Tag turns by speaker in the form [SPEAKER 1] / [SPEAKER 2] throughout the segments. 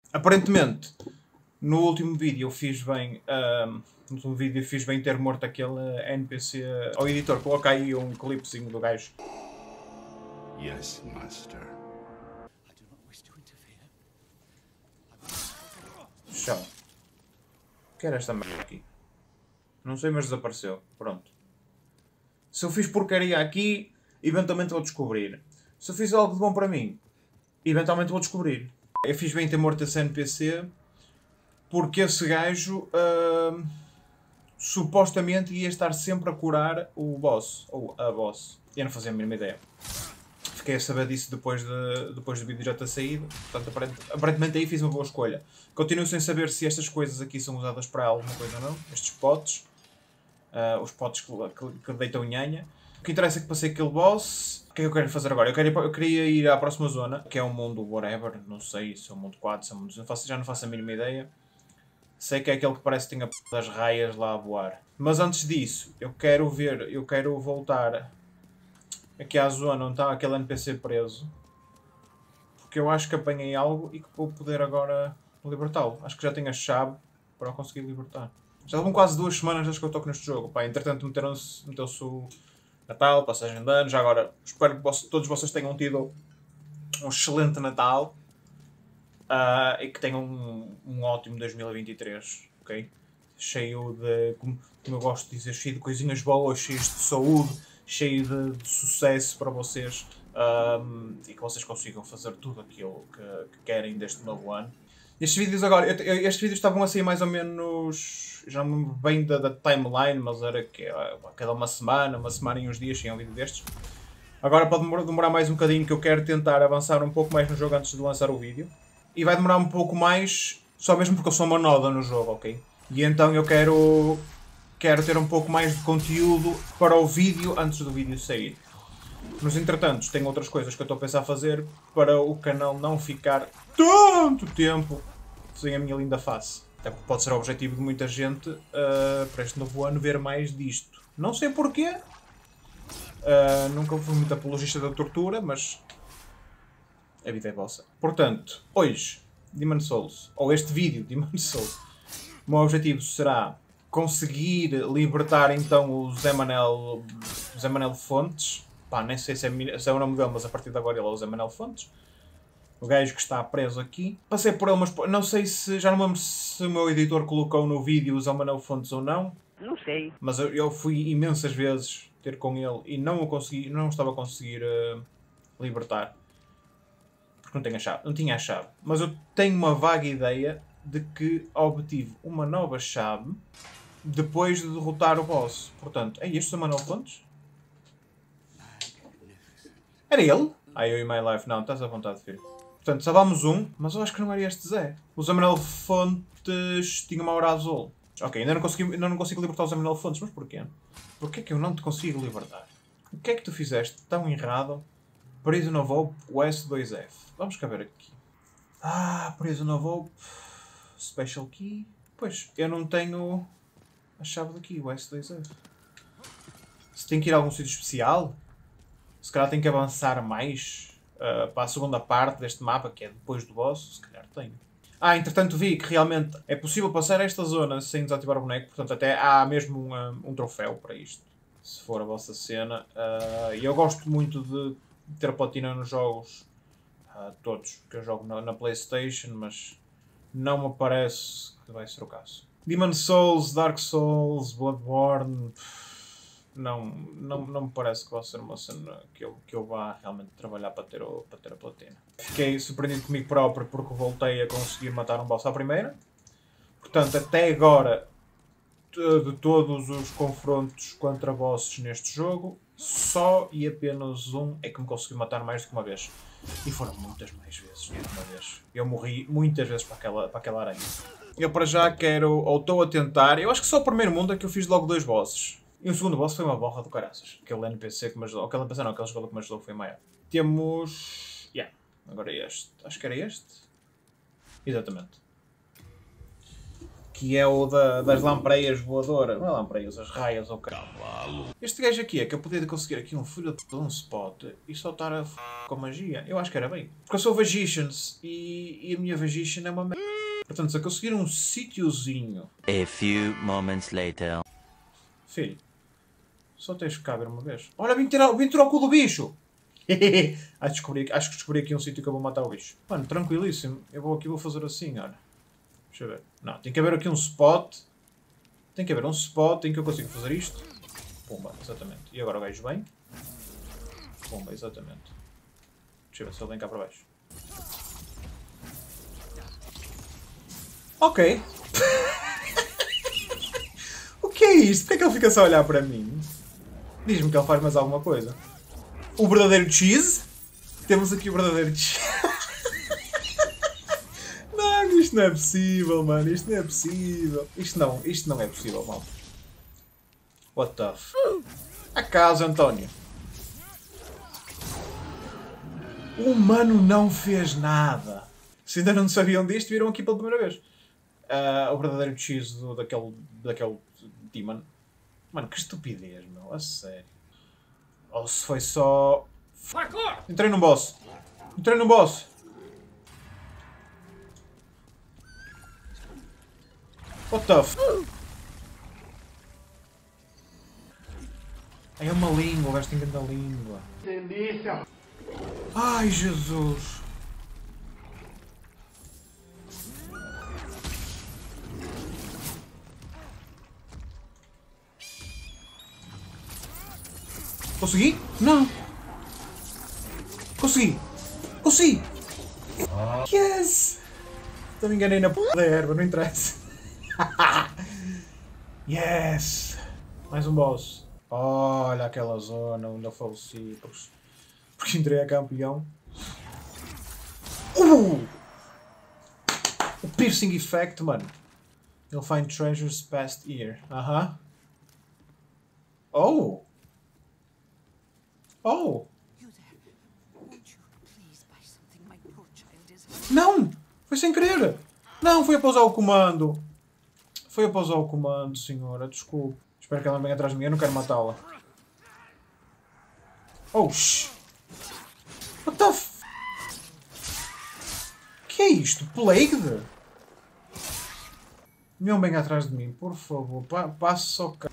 [SPEAKER 1] Aparentemente, no último vídeo eu fiz bem. No último vídeo fiz bem ter morto aquele NPC. Ao editor, coloca aí um clipezinho do gajo.
[SPEAKER 2] Yes, master.
[SPEAKER 1] Chão. O que era esta merda aqui? Não sei, mas desapareceu. Pronto. Se eu fiz porcaria aqui, eventualmente vou descobrir. Se eu fiz algo de bom para mim, eventualmente vou descobrir. Eu fiz bem ter morto esse NPC porque esse gajo supostamente ia estar sempre a curar o boss. Ou a boss. Eu não fazia a mínima ideia. Fiquei a saber disso depois do vídeo já ter saído. Portanto, aparentemente aí fiz uma boa escolha. Continuo sem saber se estas coisas aqui são usadas para alguma coisa ou não. Estes potes. Os potes que deitam nhanha. O que interessa é que passei aquele boss. O que é que eu quero fazer agora? Eu queria ir à próxima zona, que é um mundo whatever. Não sei se é um mundo 4, se é um mundo... já não faço a mínima ideia. Sei que é aquele que parece que tem das raias lá a voar. Mas antes disso, eu quero voltar aqui à zona onde está aquele NPC preso. Porque eu acho que apanhei algo e que vou poder agora libertá-lo. Acho que já tenho a chave para o conseguir libertar. Já vão quase 2 semanas desde que eu toco neste jogo. Pá, entretanto meteu-se o Natal, passagem de anos. Já agora espero que todos vocês tenham tido um excelente Natal. E que tenham um ótimo 2023, ok? Cheio de, como eu gosto de dizer, cheio de coisinhas boas, cheio de saúde, cheio de sucesso para vocês, e que vocês consigam fazer tudo aquilo que querem deste novo ano. Estes vídeos agora, estes vídeos estavam a sair mais ou menos, já não me lembro bem da timeline, mas era que a cada uma semana e uns dias tinha um vídeo destes. Agora pode demorar mais um bocadinho, que eu quero tentar avançar um pouco mais no jogo antes de lançar o vídeo. E vai demorar um pouco mais, só mesmo porque eu sou uma noda no jogo, ok? E então eu quero ter um pouco mais de conteúdo para o vídeo antes do vídeo sair. Nos entretantos, tenho outras coisas que eu estou a pensar fazer para o canal não ficar tanto tempo sem a minha linda face. Até porque pode ser o objetivo de muita gente para este novo ano ver mais disto. Não sei porquê. Nunca fui muito apologista da tortura, mas a vida é vossa. Portanto, hoje, Demon's Souls, ou este vídeo, Demon's Souls, o meu objetivo será conseguir libertar então o Zé Manel Fontes. Pá, nem sei se é o nome dele, mas a partir de agora ele é o Zé Manel Fontes. O gajo que está preso aqui. Passei por ele, mas não sei se... Já não me lembro se o meu editor colocou no vídeo o Zé Manel Fontes ou não.
[SPEAKER 3] Não sei.
[SPEAKER 1] Mas eu fui imensas vezes ter com ele e não estava a conseguir libertar. Porque não tinha a chave. Mas eu tenho uma vaga ideia de que obtive uma nova chave depois de derrotar o boss. Portanto, é este o Manuel Fontes? Era ele? Eu e My Life. Não, estás à vontade, filho. Portanto, salvámos um, mas eu acho que não era este Zé. O Zé Manuel Fontes tinha uma aura azul. Ok, ainda não consigo libertar o Zé Manuel Fontes, mas porquê? Porquê que eu não te consigo libertar? O que é que tu fizeste tão errado? Prison of Hope, US2F. Vamos cá ver aqui. Prison of Hope. Special Key. Pois, eu não tenho a chave daqui, o S2F. Se tem que ir a algum sítio especial, se calhar tem que avançar mais para a segunda parte deste mapa, que é depois do boss, se calhar tenho. Entretanto vi que realmente é possível passar esta zona sem desativar o boneco, portanto até há mesmo um troféu para isto, se for a vossa cena. E eu gosto muito de ter platina nos jogos, todos, que eu jogo na PlayStation, mas não me parece que vai ser o caso. Demon's Souls, Dark Souls, Bloodborne, não me parece que vai ser uma cena que eu vá realmente trabalhar para ter a platina. Fiquei surpreendido comigo próprio porque voltei a conseguir matar um boss à primeira. Portanto, até agora, de todos os confrontos contra bosses neste jogo, só e apenas um é que me conseguiu matar mais do que uma vez. E foram muitas mais vezes do que uma vez. Eu morri muitas vezes para aquela aranha. Eu para já quero, ou estou a tentar, eu acho que só o primeiro mundo é que eu fiz logo 2 bosses. E o segundo boss foi uma borra do caraças. Aquele NPC que me ajudou, aquele jogador que me ajudou foi maior. Temos... Agora este. Acho que era este. Exatamente. Que é o das lampreias voadoras. Não é lampreias, as raias ou cavalo. Este gajo aqui é que eu podia conseguir aqui um filho de um spot e só estar a com magia. Eu acho que era bem. Porque eu sou Vagicians e a minha Vagician é uma merda. Portanto, se eu conseguir um sítiozinho...
[SPEAKER 3] A few moments later.
[SPEAKER 1] Filho, só tens que cá ver uma vez. Olha, vim tirar o cu do bicho! acho que descobri aqui um sítio que eu vou matar o bicho. Mano, tranquilíssimo. Eu vou fazer assim, olha. Deixa eu ver. Não, tem que haver aqui um spot. Tem que haver um spot em que eu consigo fazer isto. Pumba, exatamente. E agora o gajo vem. Pumba, exatamente. Deixa eu ver se ele vem cá para baixo. Ok. O que é isto? Porquê é que ele fica só a olhar para mim? Diz-me que ele faz mais alguma coisa. O verdadeiro cheese. Temos aqui o verdadeiro cheese. Não, isto não é possível, mano. Isto não é possível. Isto não é possível, mal. What the f... Acaso, António. O humano não fez nada. Se ainda não sabiam disto, viram aqui pela primeira vez. O verdadeiro cheese daquele demon. Mano, que estupidez, meu. A sério. Ou se foi só... Entrei num boss. What the f... É uma língua, o gajo tem grande língua. Delícia! Ai, Jesus! Consegui? Não! Consegui! Yes! Só me enganei na p da erva, não interessa. Yes! Mais um boss. Olha aquela zona onde eu faleci. Porque entrei a campeão. O piercing effect, mano. You'll find treasures past here. Oh! Não! Foi sem querer! Não, foi a pausar o comando. Senhora. Desculpe. Espero que ela venha atrás de mim. Eu não quero matá-la. Oh, shh! What the f... Que é isto? Plagued? Não venha atrás de mim, por favor. Passe só cá.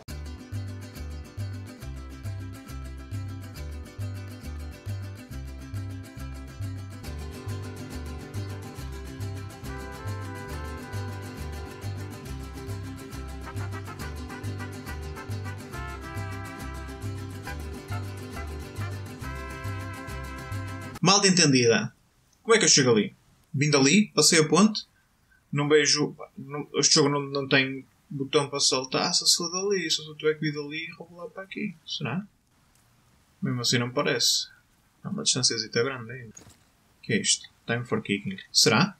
[SPEAKER 1] Mal de entendida. Como é que eu chego ali? Vim dali, passei a ponte, não vejo... Este jogo não tem botão para saltar, só se for dali. Só se eu tiver que vir dali e roubo lá para aqui. Será? Mesmo assim não parece. É uma distância grande ainda. O que é isto? Time for kicking. Será?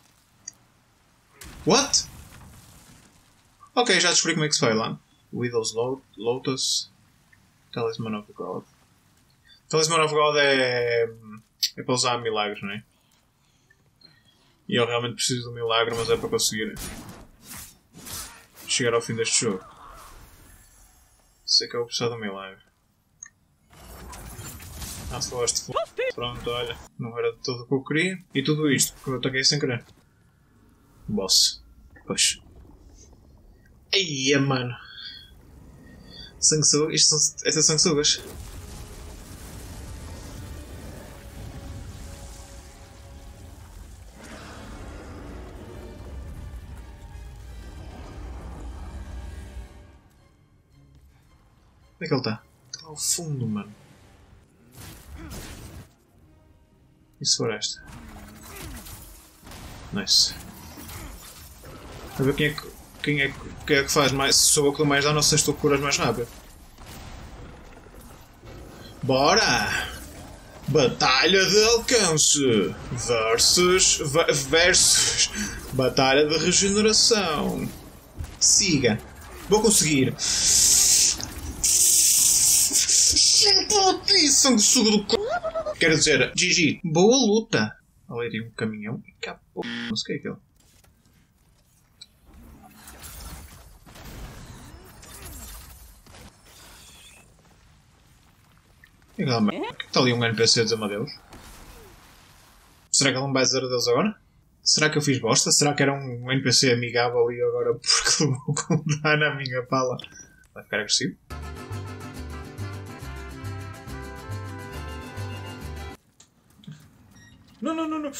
[SPEAKER 1] What? Ok, já descobri como é que se vai lá. Widow's Lotus. Talisman of God. Talisman of God é para usar milagres, não é? E eu realmente preciso de um milagre, mas é para conseguir chegar ao fim deste jogo. Sei que eu vou precisar de um milagre. Se falaste de... Pronto, olha. Não era de tudo o que eu queria. E tudo isto, porque eu ataquei sem querer. Boss. Pois. Eia, mano. Sanguessugas. Estas são sanguessugas. Onde é que ele está? Está lá ao fundo, mano. E se for esta? Nice. A ver quem é que faz mais. Se sou eu que dou mais dano, não sei se tu curas mais rápido. Bora! Batalha de alcance versus batalha de regeneração. Siga. Vou conseguir. Sanguessuga do c... Quero dizer, GG, boa luta. Ali tem um caminhão e capô. Não sei o que é aquilo. E aquela merda? Que está ali um NPC a dizer-me adeus? Será que ele não vai dizer adeus agora? Será que eu fiz bosta? Será que era um NPC amigável e agora porque levou com dano à minha pala vai ficar agressivo? Não, não, não, não.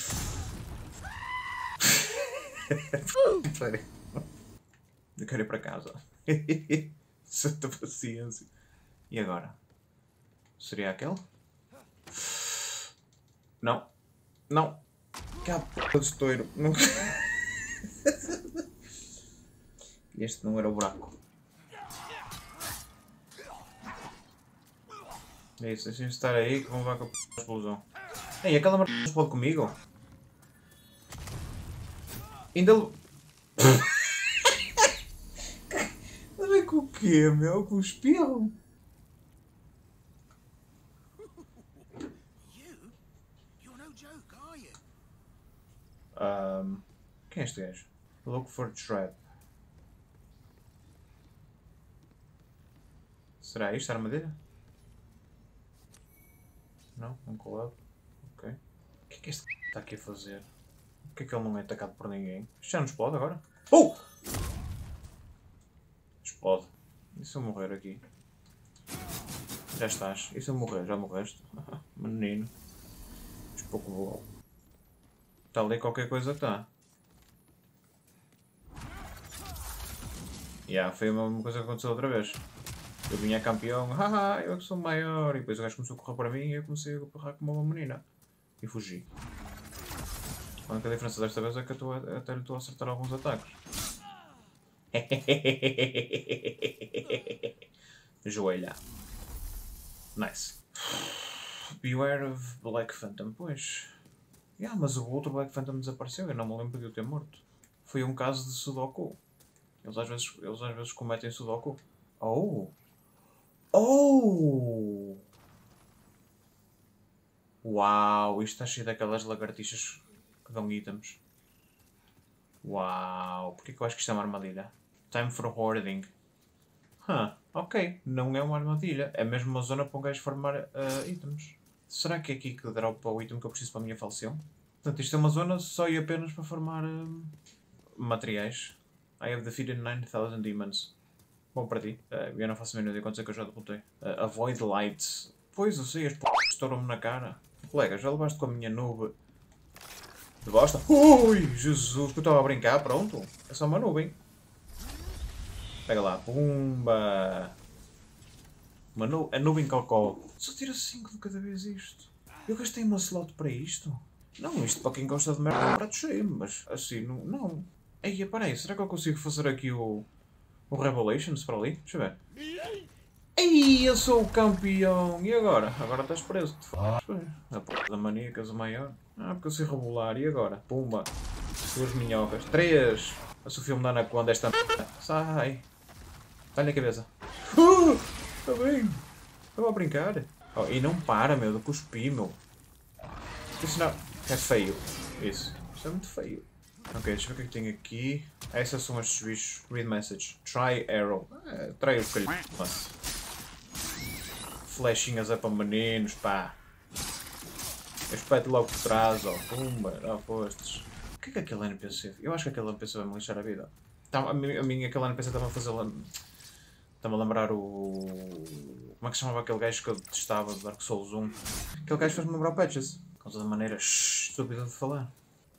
[SPEAKER 1] Peraí. Eu quero ir para casa. Santa paciência. E agora? Seria aquele? Não. Não. Que a p*** de estouro. Não. Este não era o buraco. É isso, deixem-me estar aí que vão levar com a p*** da explosão. Ei, aquela merda explode comigo? Ainda... Mas vem com o quê, meu? Com o espirro? Quem é este gajo? Look for trap. Será isto a armadilha? Não? Um collab? Ok. O que é que este está aqui a fazer? Por que é que ele não é atacado por ninguém? Isto já não explode agora? Oh! Explode. E se eu morrer aqui? Já estás. E se eu morrer? Já morreste? Menino. És pouco bom. Está ali qualquer coisa que está. Foi a mesma coisa que aconteceu outra vez. Eu vinha campeão, haha, eu que sou maior. E depois o gajo começou a correr para mim e eu comecei a correr como uma menina. E fugi. A única diferença desta vez é que eu até lhe estou a acertar alguns ataques. Joelha. Nice. Beware of Black Phantom, pois. Mas o outro Black Phantom desapareceu, eu não me lembro de o ter morto. Foi um caso de Sudoku. Eles às vezes cometem Sudoku. Oh! Oh! Uau! Isto está cheio daquelas lagartixas que dão itens. Uau! Porquê que eu acho que isto é uma armadilha? Time for hoarding. Ok. Não é uma armadilha. É mesmo uma zona para um gajo farmar itens. Será que é aqui que dropa o item que eu preciso para a minha falsião? Portanto, isto é uma zona só e apenas para farmar materiais. I have defeated 9000 demons. Bom para ti. Eu não faço a mínima ideia quantos é que eu já derrotei. Avoid lights. Pois eu sei, as p*** estouram-me na cara. Colega, já levaste com a minha nuvem de bosta? Ui, Jesus, que eu estava a brincar, pronto. É só uma nuvem. Pega lá, pumba. A nuvem cocó. Só tira 5 de cada vez isto. Eu gastei uma slot para isto? Não, isto para quem gosta de merda é um prato cheio, mas assim, não. Ei, peraí, será que eu consigo fazer aqui o Revelations para ali? Deixa eu ver. Ei, eu sou o campeão! E agora? Agora estás preso. A porra da maníacas, o maior. Porque eu sei rebolar. E agora? Pumba. 2 minhocas. 3. A Sofia me dá na conta esta merda. Sai. Dá-lhe a cabeça. Está bem. Estava a brincar. E não para, meu, de cuspir, meu. Isso não... É feio. Isso. Isso é muito feio. Ok, deixa eu ver o que é que tem aqui. Essas são estes bichos. Read message. Try arrow. Trai o calho. Flechinhas é para meninos, pá. Eu espeto logo por trás, ó. Pumba, postes. O que é aquele NPC? Eu acho que aquele NPC vai me lixar a vida. A mim aquele NPC está-me a fazer... Está-me a lembrar o... Como é que se chamava aquele gajo que eu detestava do Dark Souls 1? Aquele gajo fez-me lembrar o Patches. Com toda a maneira estúpida de falar.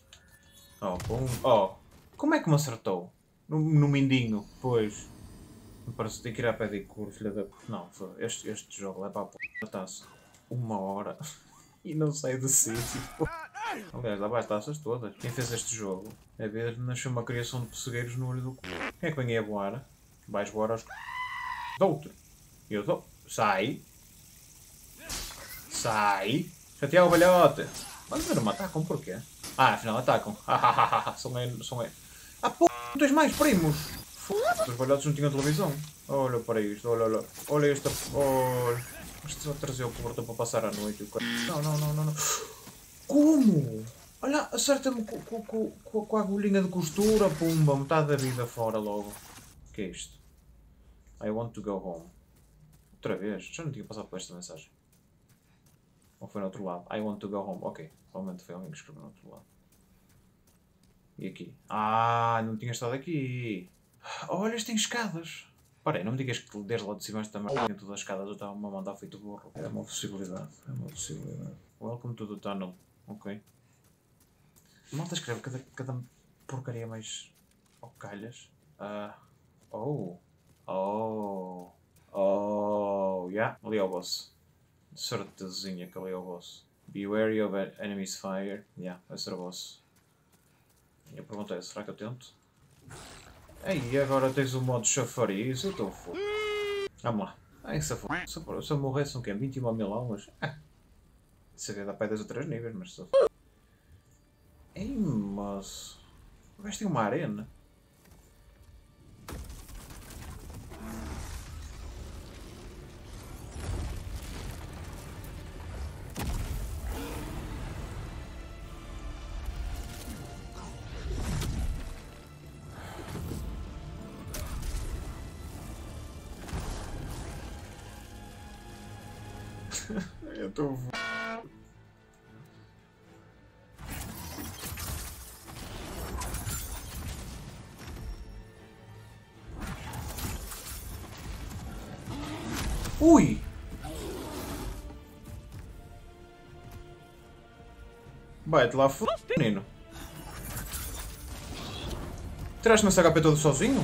[SPEAKER 1] Como é que me acertou? No mindinho, pois. Me parece que tem que ir à pedicure, filha da... Não, este jogo leva a p***taça 1 hora e não sai do sítio. Aliás, lá vai as taças todas. Quem fez este jogo é ver nasceu uma criação de pessegueiros no olho do c... Quem é que vem aí a voar? Vais voar aos c... Dou-te. Eu dou. Sai. Sai. Chatear o velhote. Mas não me atacam porquê? Afinal atacam. São é. P***, não tens mais primos. Os velhotes não tinham televisão. Olha para isto, olha. Olha esta. Olha. Isto só trazer o cobertor para passar a noite. Não. Como? Olha, acerta-me com a agulhinha de costura. Pumba, metade da vida fora logo. O que é isto? I want to go home. Outra vez? Já não tinha passado por esta mensagem. Ou foi no outro lado? I want to go home. Ok, realmente foi alguém que escreveu no outro lado. E aqui? Ah, não tinha estado aqui. Olha, isto tem escadas. Ora, não me digas que desde lá de cima esta merda todas as escadas eu estava-me a mandar feito burro. É uma possibilidade, é uma possibilidade. Welcome to the tunnel. Ok. Malta escreve cada porcaria mais ao calhas. Oh. Yeah. Ali é o boss. De certezinha que ali é o boss. Be wary of enemy's fire. Yeah, vai ser o boss. E a pergunta é, será que eu tento? Ei, agora tens o modo chafariz, eu estou foda. Vamos lá. Ai, se eu morresse são o quê? 21 mil almas? Isso aqui dá para 2 ou 3 níveis, mas só. Ei, moço. O gajo tem uma arena. Eu estou. Ui! Vai-te lá, menino. Tiraste-me esse HP todo sozinho?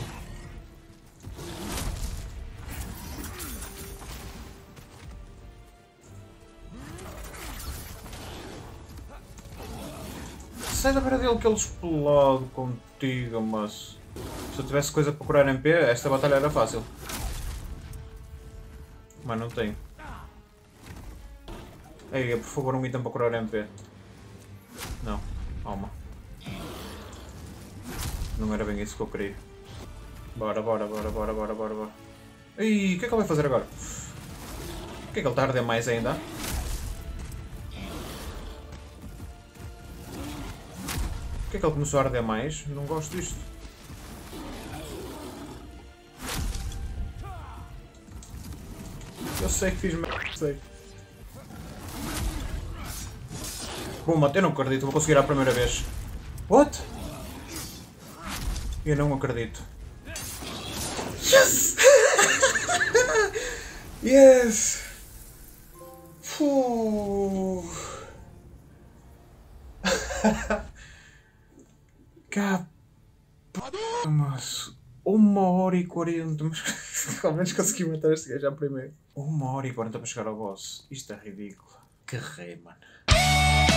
[SPEAKER 1] Sai da beira dele que ele explode contigo, mas se eu tivesse coisa para curar MP, esta batalha era fácil. Mas não tenho. Ei, por favor, um item para curar MP. Não, calma. Não era bem isso que eu queria. Bora. Ih, o que é que ele vai fazer agora? O que é que ele está a arder mais ainda? O que é que ele começou a arder mais? Não gosto disto. Eu sei que fiz merda, sei. Bom, eu não acredito, vou conseguir a primeira vez. What? Eu não acredito. Yes! Yes! Mas 1h40, mas ao menos consegui matar este gajo já primeiro. 1h40 para chegar ao boss. Isto é ridículo. Que rei, mano.